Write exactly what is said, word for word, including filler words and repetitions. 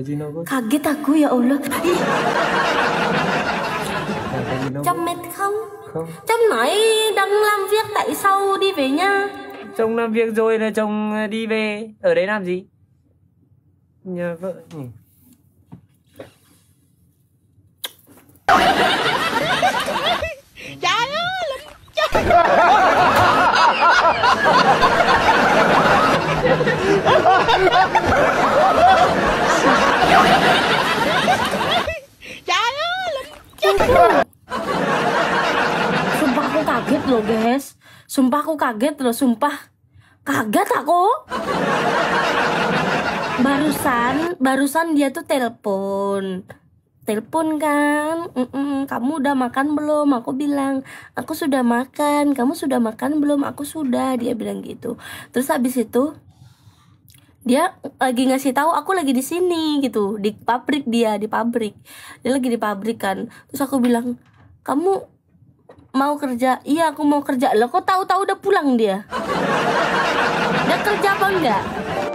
Kaget aku ya Allah. Chồng mệt không? Không. Chồng nói đang làm việc tại sao đi về nhà? Chồng làm việc rồi là chồng đi về. Ở đấy làm gì? Nhà vợ nhỉ? Trời ơi, trời. Trời ơi, trời. Sumpah aku kaget loh guys. Sumpah aku kaget loh, sumpah. Kaget aku. Barusan, barusan dia tuh telepon. Telepon kan, Mm-mm, kamu udah makan belum? Aku bilang, aku sudah makan. Kamu sudah makan belum? Aku sudah. Dia bilang gitu. Terus habis itu dia lagi ngasih tahu aku lagi di sini gitu, di pabrik, dia di pabrik. Dia lagi di pabrik kan. Terus aku bilang, kamu mau kerja? Iya, aku mau kerja. Loh, kok tahu-tahu udah pulang dia? Dia kerja apa enggak?